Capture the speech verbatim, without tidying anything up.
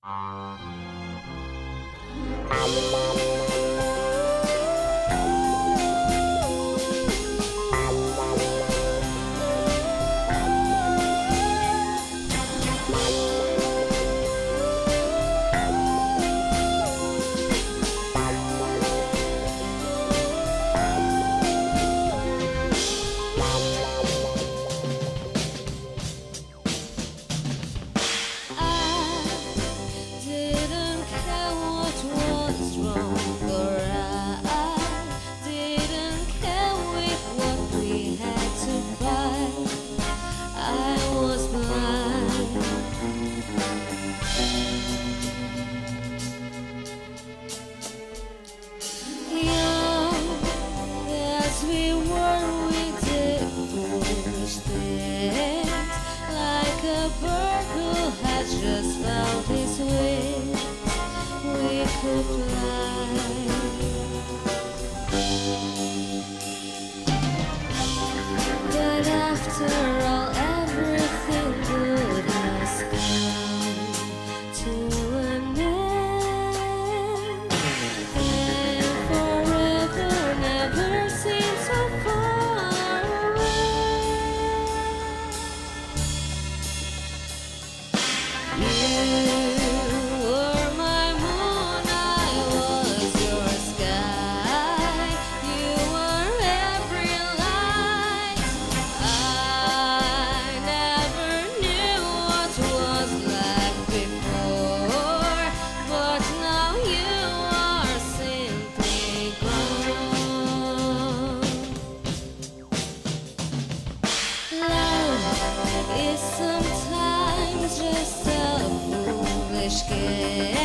Just found his way, we could fly. But after all, everything good has come to an end, and forever never seems so far away. You were my moon, I was your sky. You were every light. I never knew what was like before, but now you are simply gone. Love is sometimes just a foolish game.